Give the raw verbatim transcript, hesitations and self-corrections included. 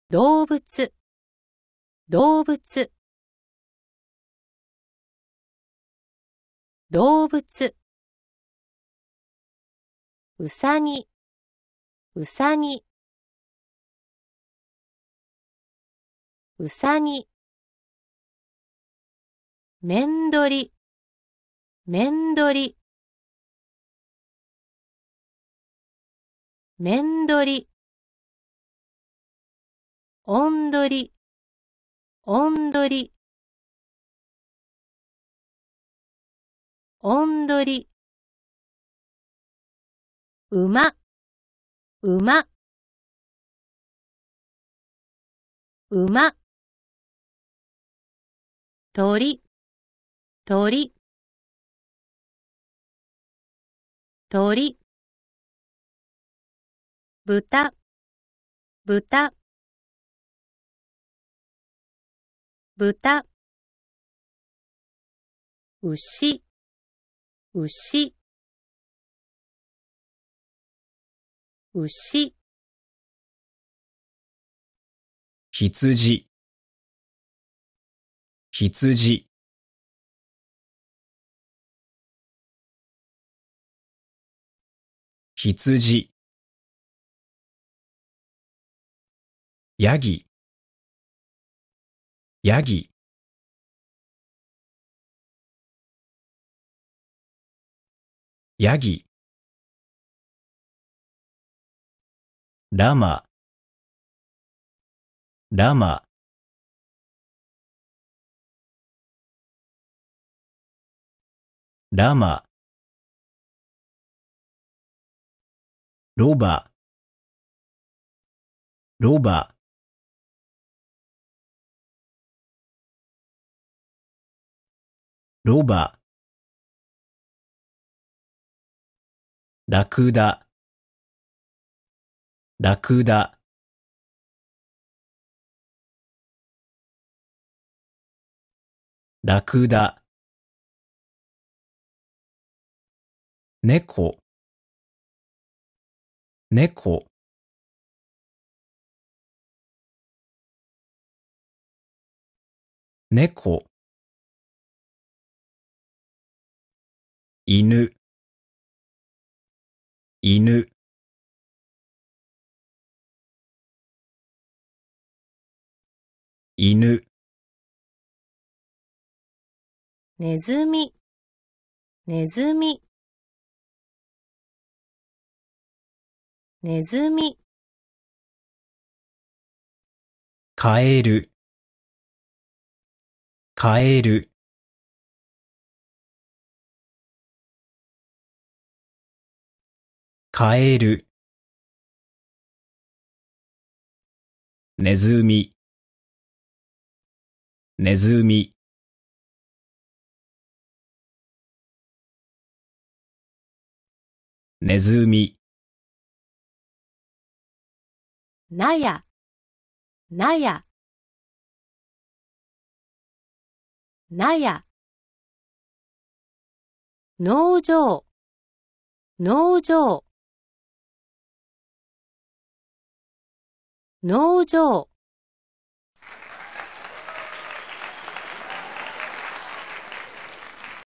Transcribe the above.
動物、動物、動物。うさぎ、うさぎ、うさぎ。めんどり、めんどり、めんどり。おんどり、おんどり、おんどり。馬、馬、馬。鳥、鳥、鳥。豚、豚、豚。牛、牛、牛。 羊、羊、羊。ヤギ、ヤギ、ヤギ。ラマ、ラマ。ラマ。ロバ、ロバ。ロバ。ラクダ、ラクダ。ラクダ。猫、猫。猫。犬、犬。犬。 ネズミ、ネズミ、ネズミ。 カエル、カエル。カエル。ネズミ、ネズミ。ネズミ。 なや、なや、なや。農場、農場、農場。